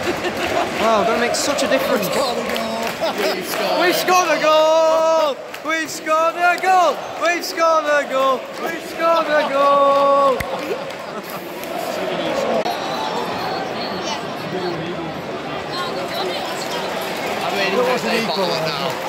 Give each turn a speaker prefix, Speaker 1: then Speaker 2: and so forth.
Speaker 1: Wow, going to make such a difference. We've scored a goal! We've scored a goal! We've scored a goal! We've scored a goal!
Speaker 2: I mean, it was an equal now.